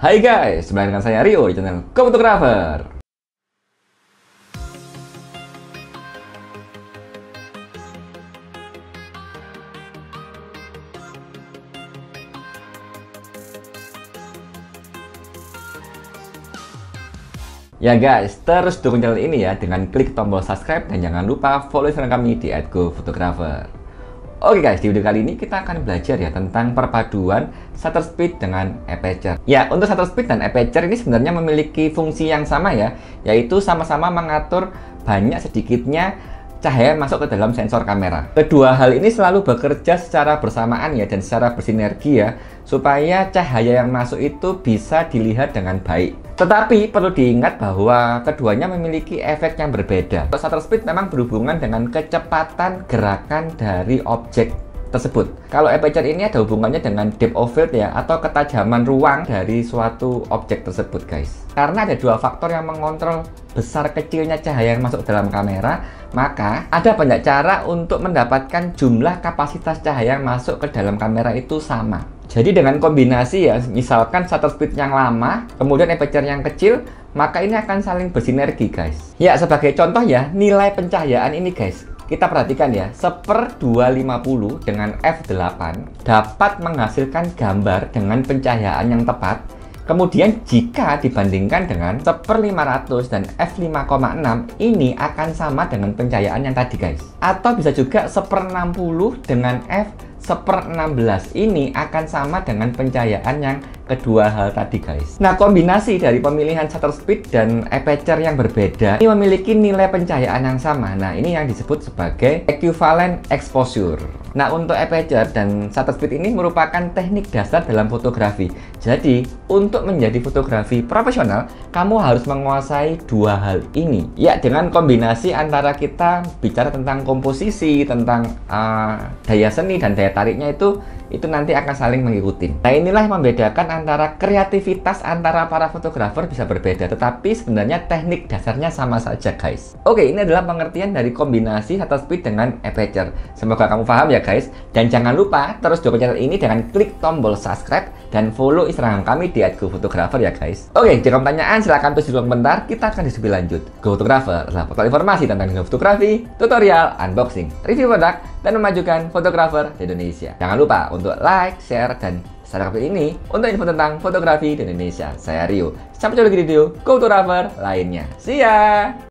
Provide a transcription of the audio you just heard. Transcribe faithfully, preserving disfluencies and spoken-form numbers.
Hai guys, kembali dengan saya Rio di channel Go Photographer. Ya guys, terus dukung channel ini ya dengan klik tombol subscribe dan jangan lupa follow Instagram kami di et go photographer. Oke guys, di video kali ini kita akan belajar ya tentang perpaduan shutter speed dengan aperture. Ya, untuk shutter speed dan aperture ini sebenarnya memiliki fungsi yang sama ya, yaitu sama-sama mengatur banyak sedikitnya cahaya masuk ke dalam sensor kamera. Kedua hal ini selalu bekerja secara bersamaan ya dan secara bersinergi ya, supaya cahaya yang masuk itu bisa dilihat dengan baik. Tetapi perlu diingat bahwa keduanya memiliki efek yang berbeda. Shutter speed memang berhubungan dengan kecepatan gerakan dari objek tersebut. Kalau aperture ini ada hubungannya dengan depth of field ya, atau ketajaman ruang dari suatu objek tersebut guys. Karena ada dua faktor yang mengontrol besar kecilnya cahaya yang masuk dalam kamera, maka ada banyak cara untuk mendapatkan jumlah kapasitas cahaya yang masuk ke dalam kamera itu sama. Jadi dengan kombinasi ya, misalkan shutter speed yang lama, kemudian aperture yang kecil, maka ini akan saling bersinergi guys. Ya, sebagai contoh ya, nilai pencahayaan ini guys, kita perhatikan ya, seper dua ratus lima puluh dengan f delapan dapat menghasilkan gambar dengan pencahayaan yang tepat. Kemudian jika dibandingkan dengan seper lima ratus dan f lima koma enam, ini akan sama dengan pencahayaan yang tadi guys. Atau bisa juga seper enam puluh dengan f seper enam belas, ini akan sama dengan pencahayaan yang kedua hal tadi guys. Nah, kombinasi dari pemilihan shutter speed dan aperture yang berbeda ini memiliki nilai pencahayaan yang sama. Nah, ini yang disebut sebagai equivalent exposure. Nah, untuk aperture dan shutter speed ini merupakan teknik dasar dalam fotografi. Jadi, untuk menjadi fotografi profesional, kamu harus menguasai dua hal ini. Ya, dengan kombinasi antara kita bicara tentang komposisi, tentang uh, daya seni dan daya tariknya itu itu nanti akan saling mengikuti. Nah, inilah yang membedakan antara kreativitas antara para fotografer bisa berbeda, tetapi sebenarnya teknik dasarnya sama saja guys. Oke, ini adalah pengertian dari kombinasi shutter speed dengan aperture. Semoga kamu paham ya guys, dan jangan lupa terus dukung channel ini dengan klik tombol subscribe dan follow Instagram kami di et go photographer ya guys. Oke, jika pertanyaan silahkan tulis di kolom komentar, kita akan diskusi lanjut. Go Photographer adalah portal informasi tentang dunia fotografi, tutorial, unboxing, review produk, dan memajukan fotografer di Indonesia. Jangan lupa untuk like, share, dan subscribe ini untuk info tentang fotografi di Indonesia. Saya Rio. Sampai jumpa lagi di video Go Photographer lainnya. See ya!